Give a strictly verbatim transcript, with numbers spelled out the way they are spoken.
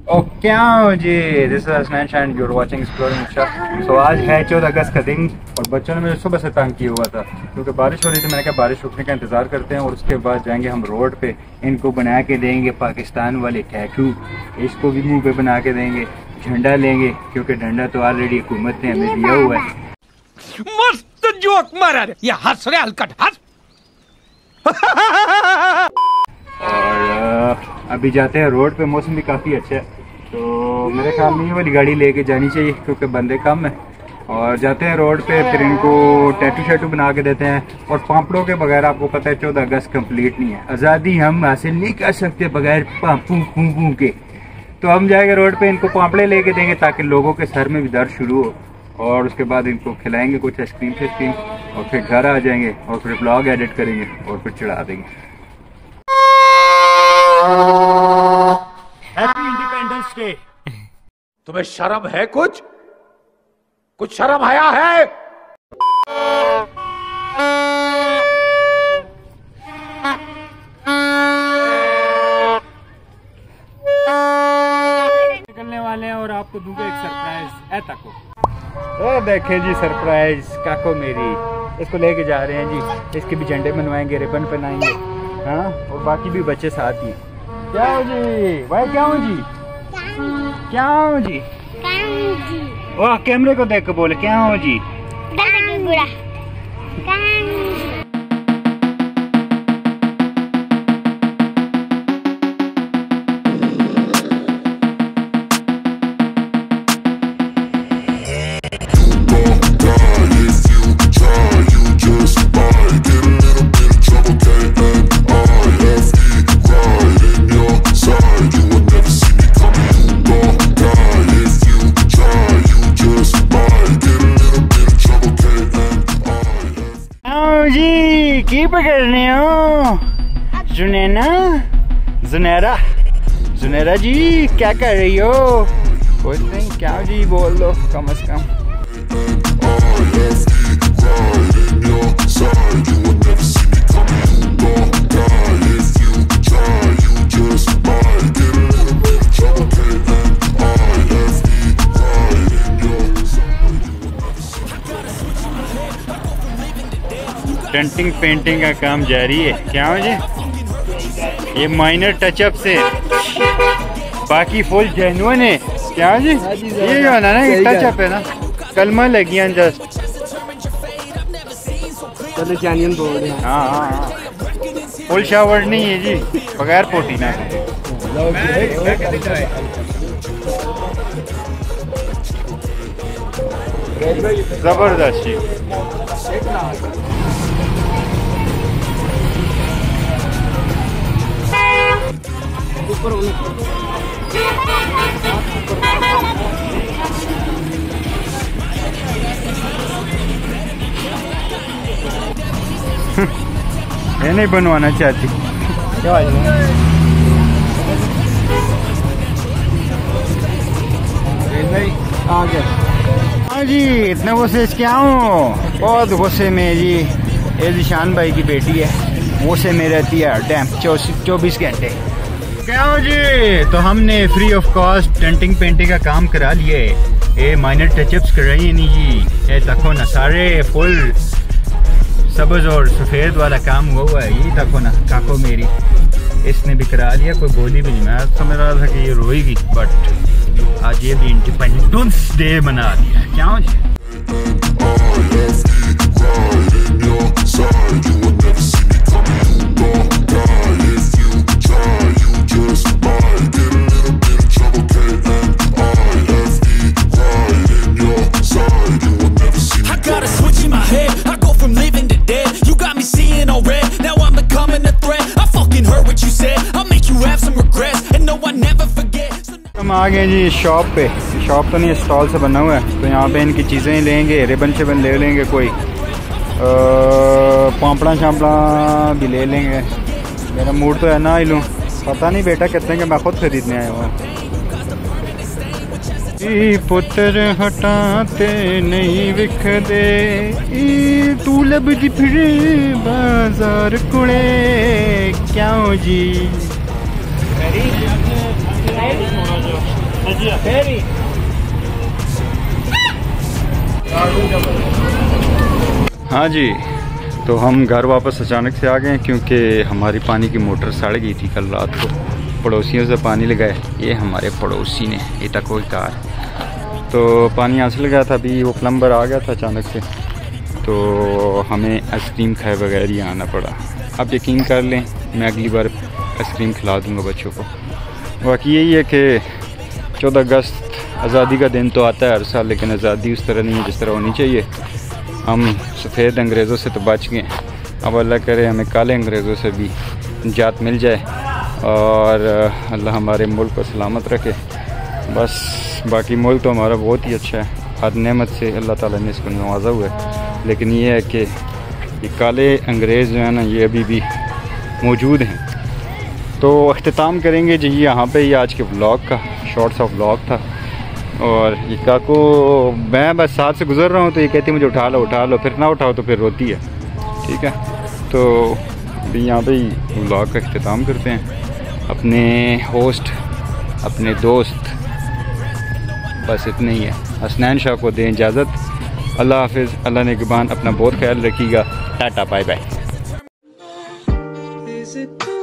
Okay ji, this is Hasnain Shah and you are watching exploring Shah. So आज है चौदह अगस्त का दिन और बच्चों ने मुझे सुबह से तंग किया हुआ था क्योंकि बारिश हो रही थी। मैंने कहा बारिश रुकने का इंतज़ार करते हैं और उसके बाद जाएंगे हम रोड पे, इनको बना के देंगे पाकिस्तान वाले टैटू, इसको भी मुंह पे बना के देंगे, झंडा लेंगे क्योंकि झंडा तो ऑलरेडी हुकूमत ने हमें दिया हुआ है। मस्त जोक मारा रे, ये हंस रहे हलकट हंस। और अभी जाते हैं रोड पे, मौसम भी काफ़ी अच्छा है तो मेरे ख्याल में ये वाली गाड़ी लेके जानी चाहिए क्योंकि बंदे कम है। और जाते हैं रोड पे, फिर इनको टैटू शैटू बना के देते हैं। और पापड़ों के बगैर आपको पता है चौदह अगस्त कंप्लीट नहीं है, आज़ादी हम हासिल नहीं कर सकते बगैर पापू पू के। तो हम जाएंगे रोड पे, इनको पापड़े लेके देंगे ताकि लोगों के सर में भी दर्द शुरू हो, और उसके बाद इनको खिलाएंगे कुछ आइसक्रीम शाइसक्रीम और फिर घर आ जाएंगे और फिर ब्लॉग एडिट करेंगे और फिर चढ़ा देंगे। Happy independence day. तुम्हें शर्म है? कुछ कुछ शर्म आया है? निकलने वाले हैं और आपको दूंगा एक सरप्राइज। ए तको ओ देखें जी, सरप्राइज काको मेरी, इसको लेके जा रहे हैं जी। इसके भी झंडे बनवाएंगे, रिबन पहनाएंगे, हाँ, और बाकी भी बच्चे साथ ही। क्या हो जी भाई, क्या हो जी, क्या हो जी, वाह कैमरे को देख के बोले क्या हो जी। जी की पकड़ रहे हो जुनैना, जुनैरा, जुनैरा जी क्या कर रही हो? कुछ नहीं, क्या जी बोल दो कम से कम। डेंटिंग पेंटिंग का काम जारी है। क्या हो जी, ये माइनर टचअप से, बाकी फुल जेन्युइन है। क्या हो जी, ये जो है ना टचअप है ना, कलमा लगी है जस्ट। हाँ हाँ हाँ, फुल शावर नहीं है जी, बगैर पोटी ना। जबरदस्त जी। ये नहीं बनवाना चाहती क्या? आ गया हाँ जी, इतने गुस्से क्या हूँ, बहुत गुस्से में जी। ये जिशान भाई की बेटी है, वो से में रहती है हर टाइम चौबीस घंटे। क्या हो जी, तो हमने free of cost denting painting का काम करा लिया है। ये माइनर टचअप्स कर रही है नहीं जी, ये देखो ना सारे फुल सब्ज और सफ़ेद वाला काम हुआ हुआ है। ये देखो ना काको मेरी, इसने भी करा लिया, कोई बोली भी नहीं। मैं समझ रहा था कि ये रोएगी, बट आज ये भी इंडिपेंडेंस डे मना दिया है। क्या हो जी, हम आ गए जी शॉप पे। शॉप तो नहीं, स्टॉल से बना हुआ है, तो यहाँ पे इनकी चीज़ें लेंगे, रिबन शिबन ले लेंगे, कोई पापड़ा शापड़ा भी ले लेंगे। मेरा मूड तो है ना ही लूँ, पता नहीं बेटा कितने के मैं खुद खरीदने आया हुआ। पुत्र हटाते नहीं विखदे, तू लबदी फिरे बाजार कुड़े। क्या हो जी, हाँ जी, तो हम घर वापस अचानक से आ गए क्योंकि हमारी पानी की मोटर सड़ गई थी कल रात को। पड़ोसियों से पानी लगाए, ये हमारे पड़ोसी ने, ये तक कोई कार, तो पानी यहाँ से लगा था। अभी वो प्लम्बर आ गया था अचानक से, तो हमें आइसक्रीम खाए बगैर ही आना पड़ा। आप यकीन कर लें, मैं अगली बार आइसक्रीम खिला दूँगा बच्चों को। बाकी यही है कि चौदह अगस्त आज़ादी का दिन तो आता है हर साल, लेकिन आज़ादी उस तरह नहीं है जिस तरह होनी चाहिए। हम सफ़ेद अंग्रेज़ों से तो बच गए, अब अल्लाह करे हमें काले अंग्रेज़ों से भी निजात मिल जाए और अल्लाह हमारे मुल्क को सलामत रखे। बस बाकी मुल्क तो हमारा बहुत ही अच्छा है, हर नेमत से अल्लाह ताला ने इसको नवाजा हुआ है। लेकिन ये है कि ये काले अंग्रेज़ जो है ना, ये अभी भी मौजूद हैं। तो अख्तिताम करेंगे जी यहाँ पे, ये आज के व्लॉग का शॉर्ट्स ऑफ व्लॉग था। और ये काको, मैं बस साथ से गुजर रहा हूँ तो ये कहती है मुझे उठा लो उठा लो, फिर ना उठाओ तो फिर रोती है। ठीक है, तो अभी यहाँ पे ही व्लॉग का अख्तिताम करते हैं। अपने होस्ट, अपने दोस्त, बस इतने ही है, हसनैन शाह को दें इजाज़त। अल्लाह हाफिज़, अल्लाह निगहबान, अपना बहुत ख्याल रखिएगा। Tata bye bye.